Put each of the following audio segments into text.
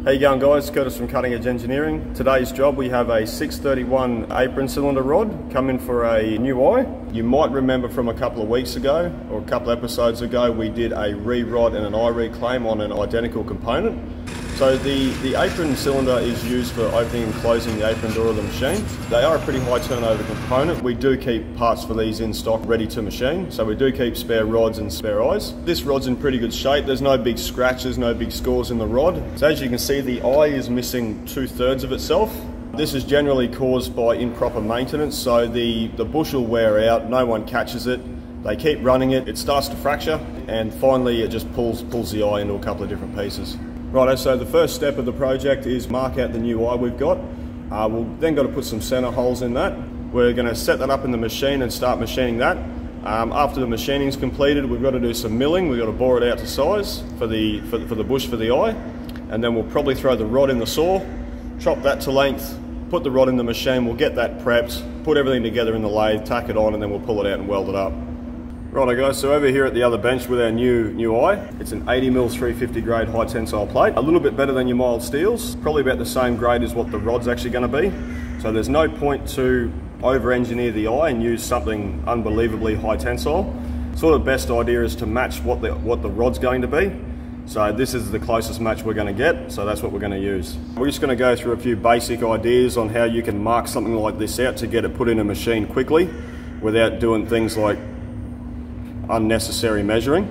How you going, guys? Curtis from Cutting Edge Engineering. Today's job, we have a 631 apron cylinder rod coming for a new eye. You might remember from a couple of weeks ago or a couple of episodes ago, we did a re-rod and an eye reclaim on an identical component. So the apron cylinder is used for opening and closing the apron door of the machine. They are a pretty high turnover component. We do keep parts for these in stock ready to machine. So we do keep spare rods and spare eyes. This rod's in pretty good shape. There's no big scratches, no big scores in the rod. So as you can see, the eye is missing 2/3 of itself. This is generally caused by improper maintenance. So the bush will wear out, no one catches it. They keep running it, it starts to fracture, and finally it just pulls the eye into a couple of different pieces. Righto, so the first step of the project is mark out the new eye we've got. We'll then got to put some center holes in that. We're going to set that up in the machine and start machining that. After the machining is completed, we've got to do some milling. We've got to bore it out to size for the bush for the eye, and then we'll probably throw the rod in the saw, chop that to length, put the rod in the machine. We'll get that prepped, put everything together in the lathe, tack it on, and then we'll pull it out and weld it up. Righto guys, so over here at the other bench with our new eye, it's an 80mm 350 grade high tensile plate. A little bit better than your mild steels, probably about the same grade as what the rod's actually going to be. So there's no point to over-engineer the eye and use something unbelievably high tensile. Sort of best idea is to match what the rod's going to be. So this is the closest match we're going to get, so that's what we're going to use. We're just going to go through a few basic ideas on how you can mark something like this out to get it put in a machine quickly without doing things like unnecessary measuring.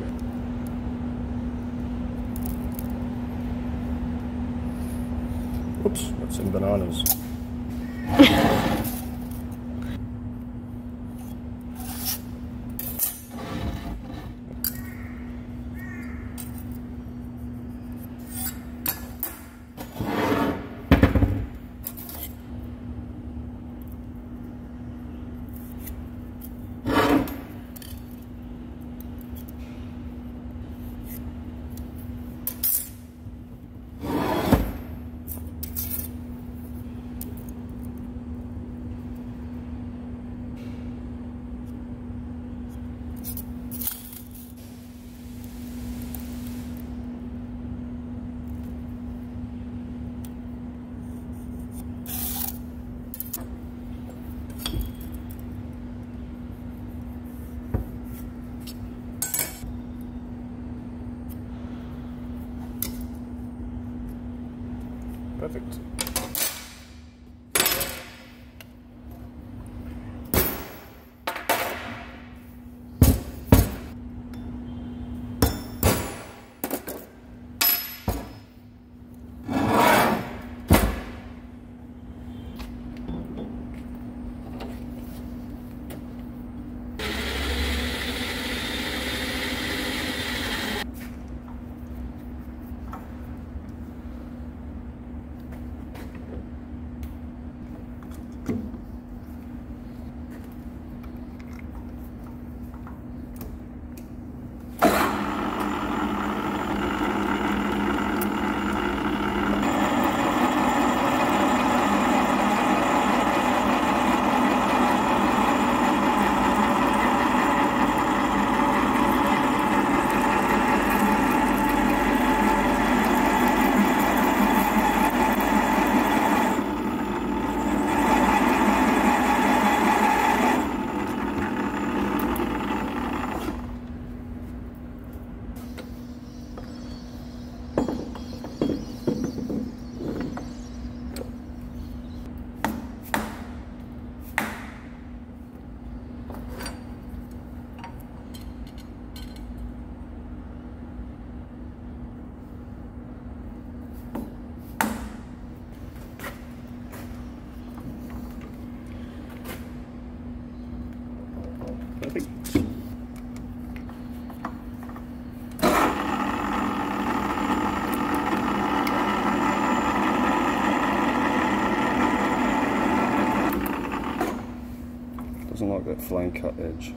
Oops, got some bananas. Perfect. Doesn't like that flame cut edge.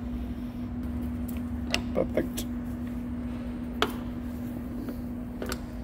Perfect.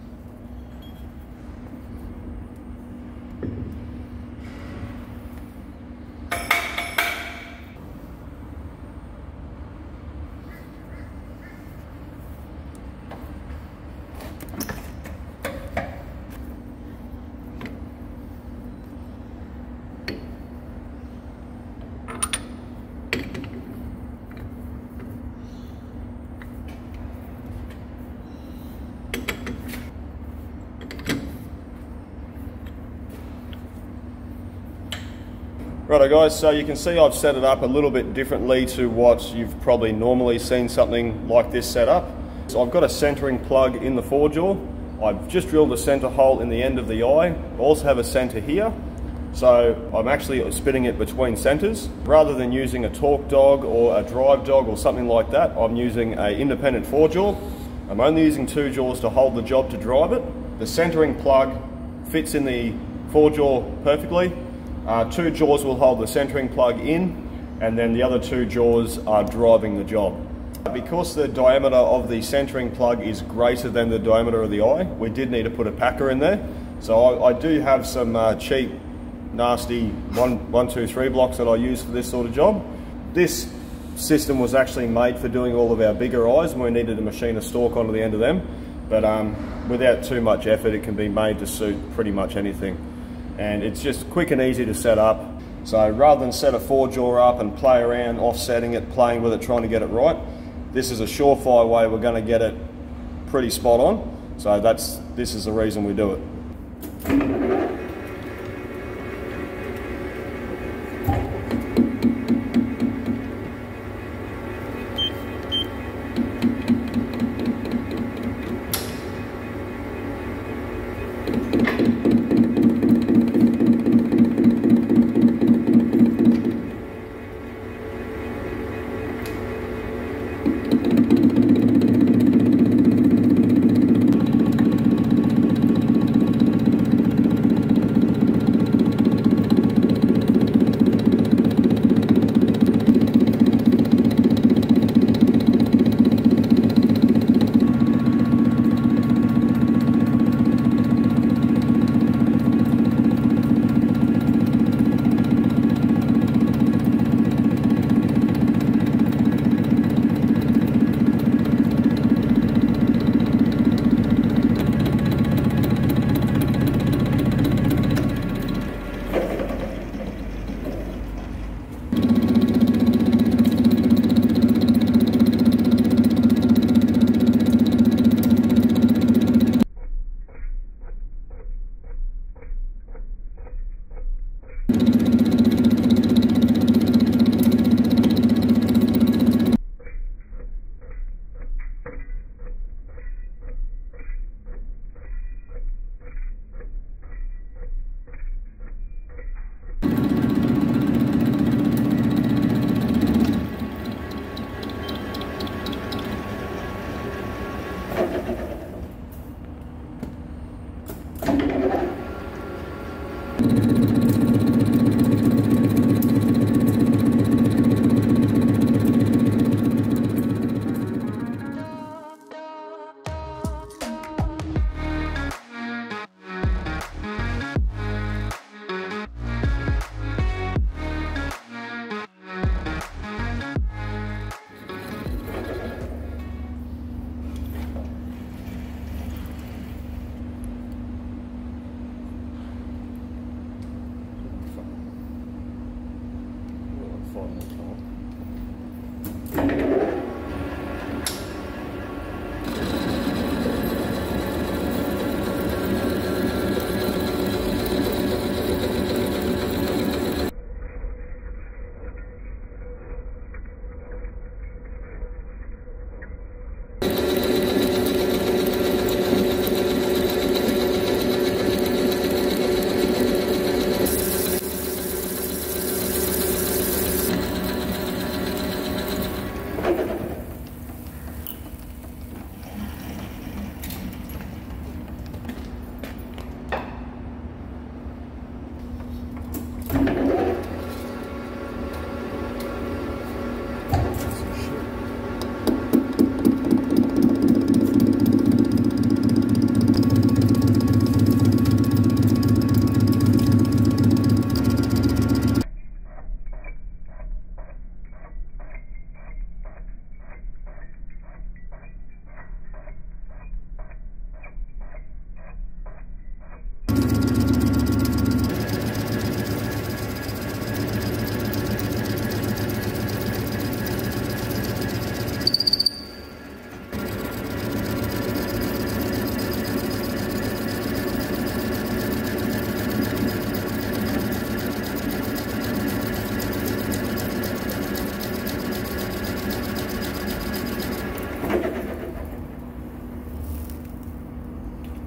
Righto guys, so you can see I've set it up a little bit differently to what you've probably normally seen something like this set up. So I've got a centering plug in the forejaw. I've just drilled a center hole in the end of the eye. I also have a center here. So I'm actually spinning it between centers. Rather than using a torque dog or a drive dog or something like that, I'm using an independent forejaw. I'm only using 2 jaws to hold the job to drive it. The centering plug fits in the forejaw perfectly. 2 jaws will hold the centering plug in, and then the other 2 jaws are driving the job. Because the diameter of the centering plug is greater than the diameter of the eye, we did need to put a packer in there. So I do have some cheap, nasty 123 blocks that I use for this sort of job. This system was actually made for doing all of our bigger eyes, and we needed to machine a stalk onto the end of them. But without too much effort, it can be made to suit pretty much anything. And it's just quick and easy to set up. So rather than set a forejaw up and play around offsetting it, playing with it, trying to get it right, this is a surefire way we're going to get it pretty spot on. So this is the reason we do it.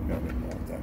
Got a bit more of that.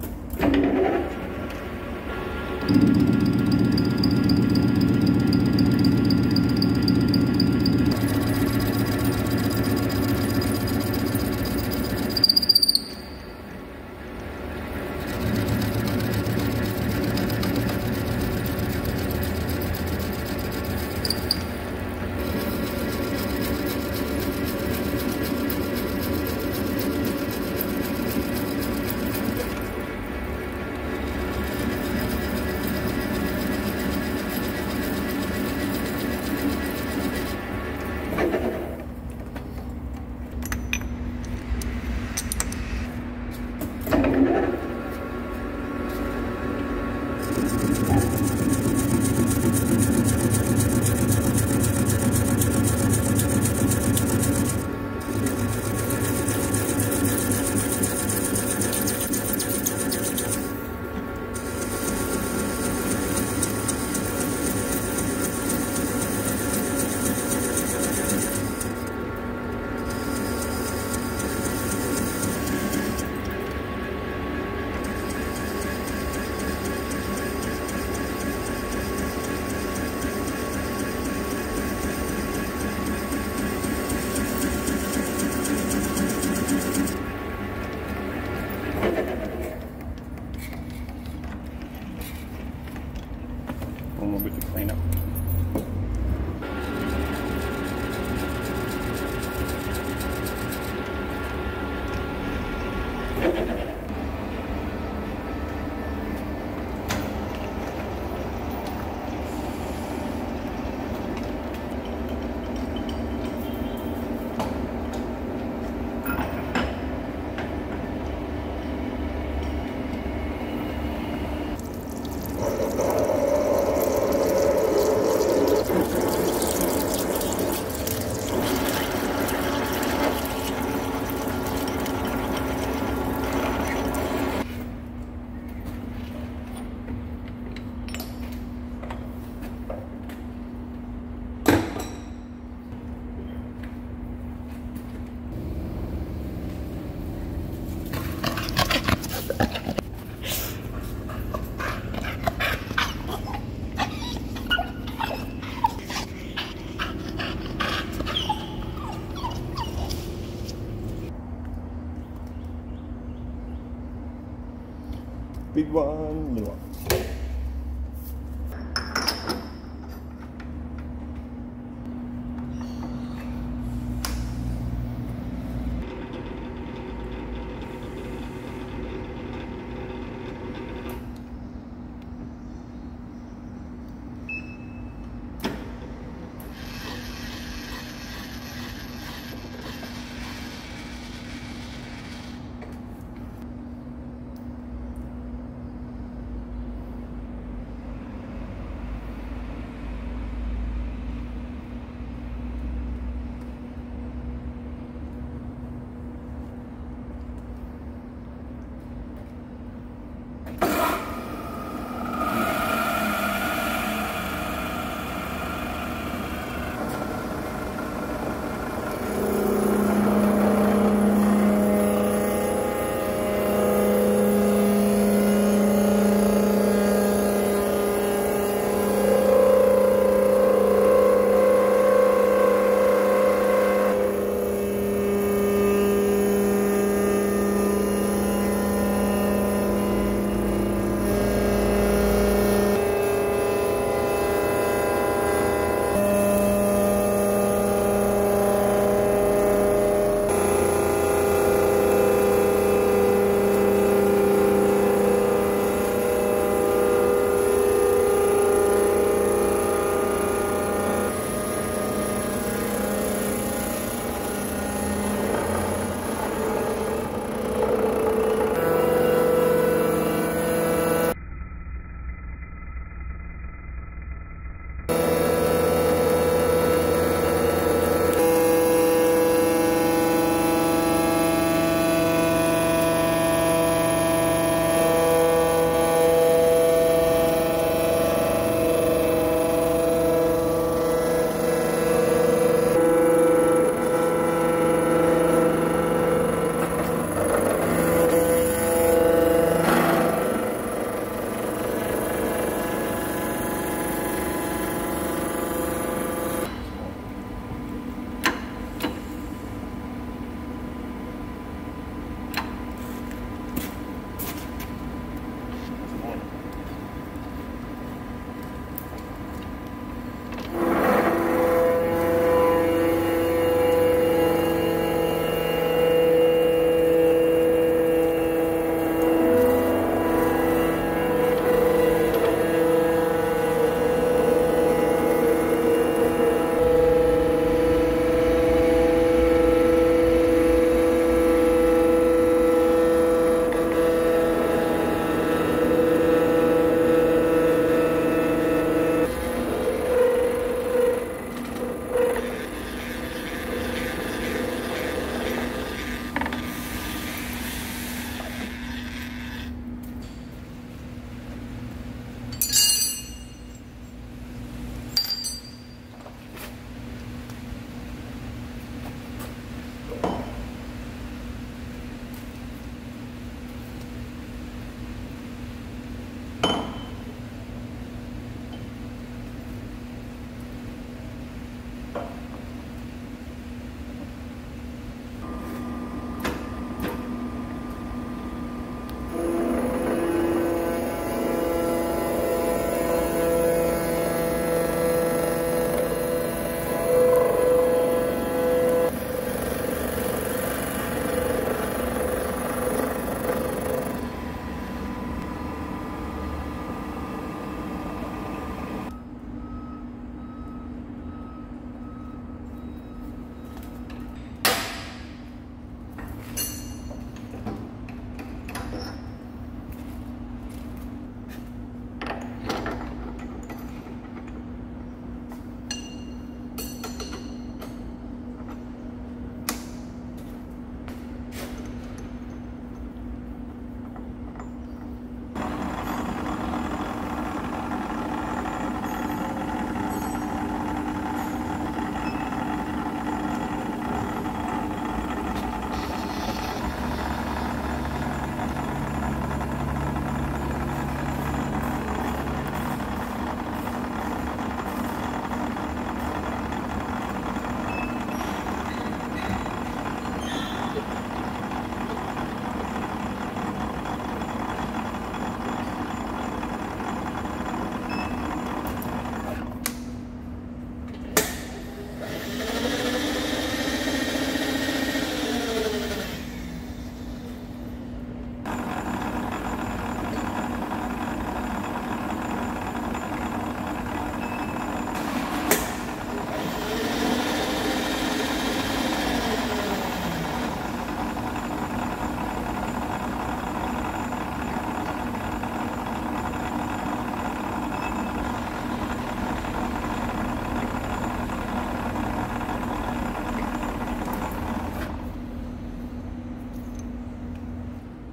One more bit to clean up. Big one, little one.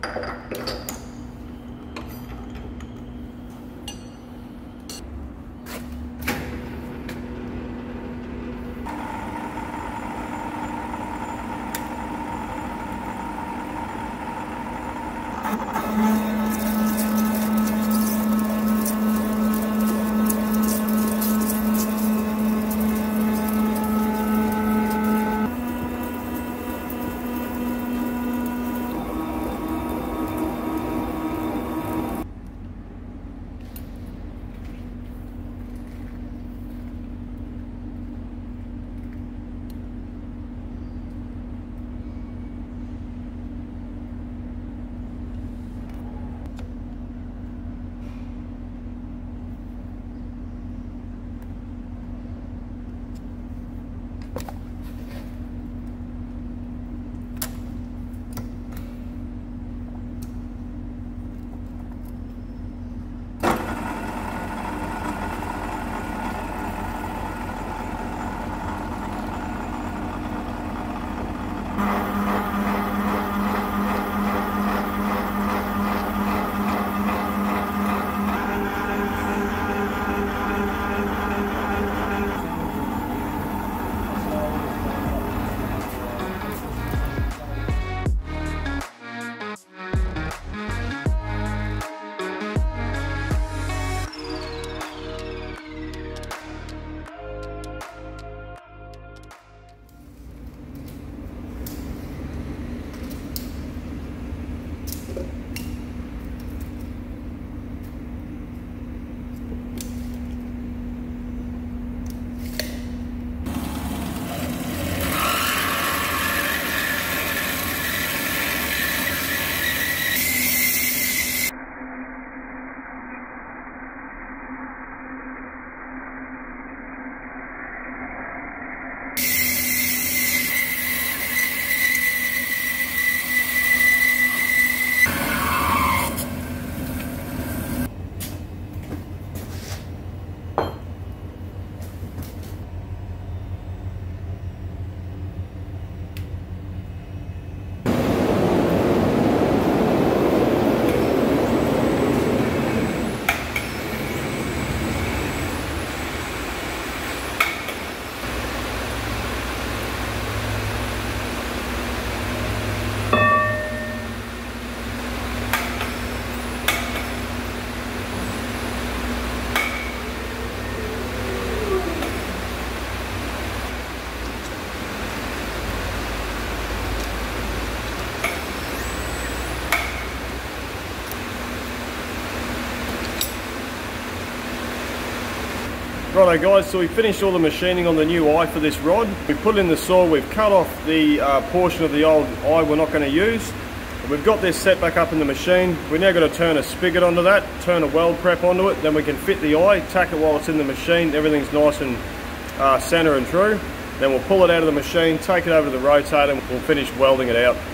Righto guys, so we finished all the machining on the new eye for this rod. We put it in the saw, we've cut off the portion of the old eye we're not going to use. We've got this set back up in the machine. We're now going to turn a spigot onto that, turn a weld prep onto it, then we can fit the eye, tack it while it's in the machine, everything's nice and centre and true. Then we'll pull it out of the machine, take it over to the rotator and we'll finish welding it out.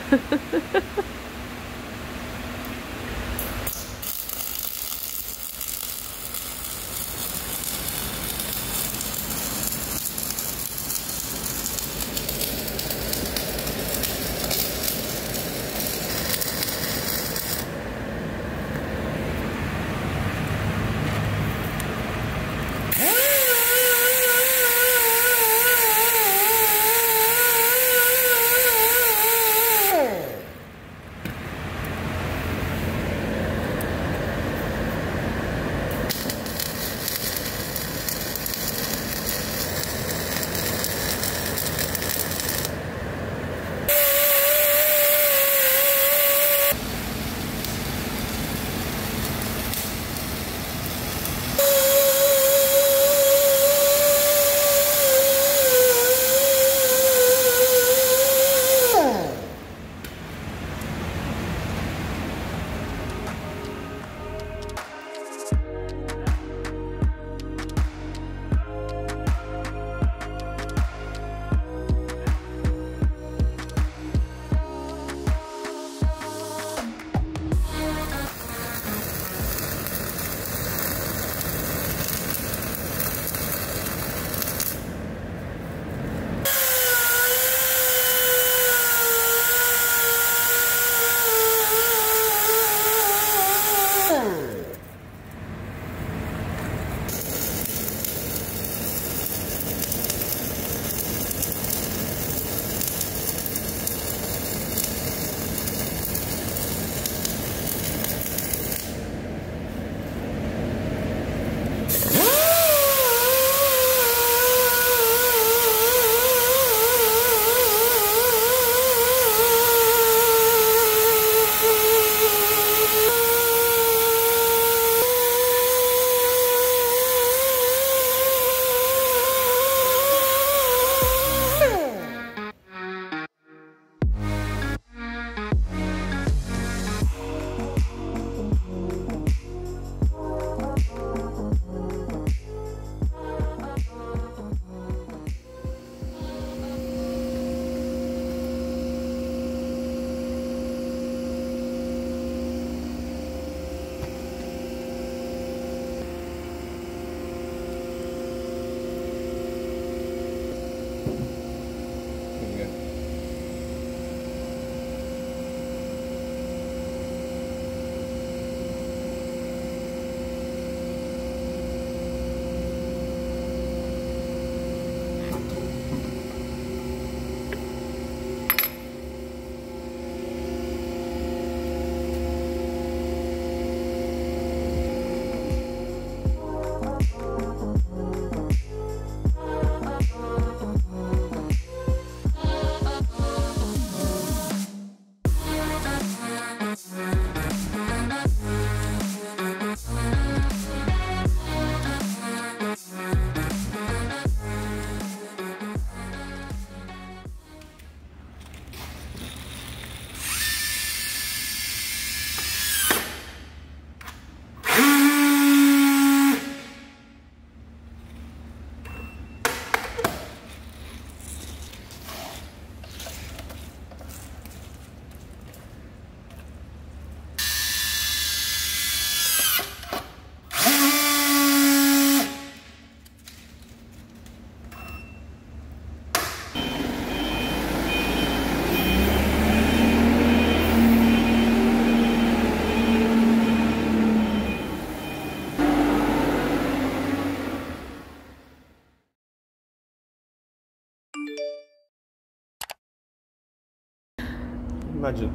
Imagine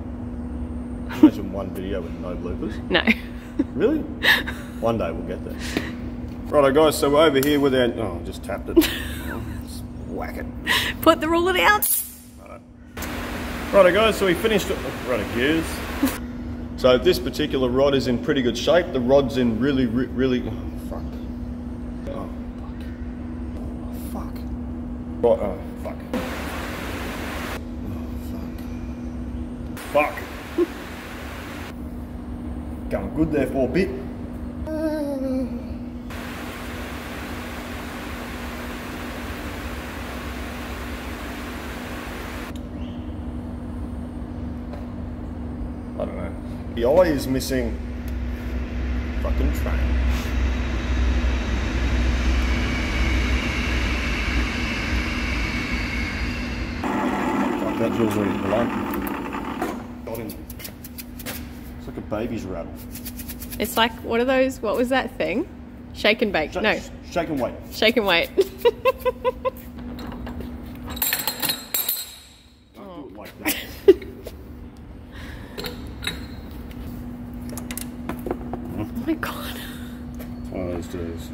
one video with no bloopers. No. Really? One day we'll get there. Righto guys, so we're over here with our... Oh, I just tapped it. Just whack it. Put the ruler down. Righto guys, so we finished... Righto gears. So this particular rod is in pretty good shape. The rod's in really... Oh, fuck. Oh, fuck. Oh, fuck. Fuck. Going good there for a bit. The eye is missing fucking train. Fuck, that jaw's already blunt. Got in. It's like a baby's rattle. It's like, what are those, what was that thing? Shake and bake, no. Shake and wait. Shake and wait. Don't do it like that. Oh my god. It's one of those days.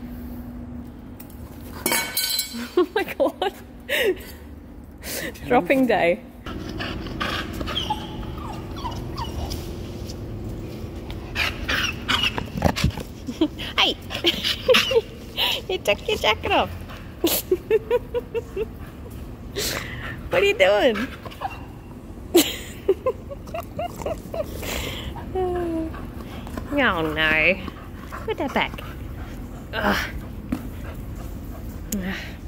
Oh my god. Dropping day. Hey! You took your jacket off. What are you doing? Oh no. Put that back. Ugh.